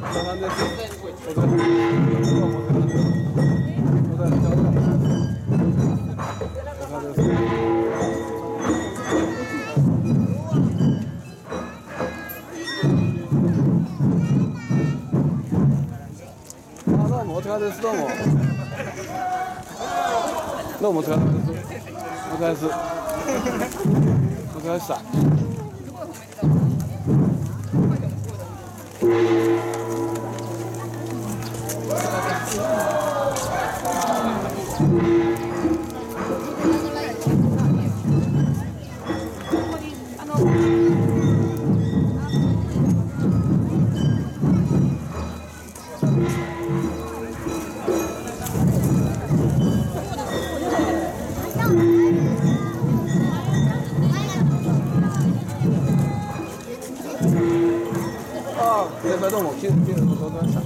さんです。お疲れ様です。どうもお疲れです。どうも。どうもお疲れ様です。お疲れです。お疲れでした。先輩どうも、お疲れ様でした。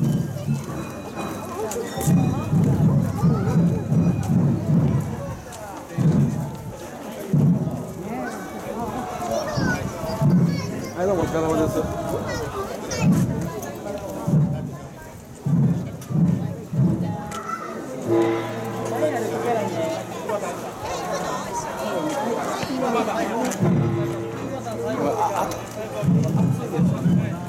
はい、どうもお疲れ様です。暑いです。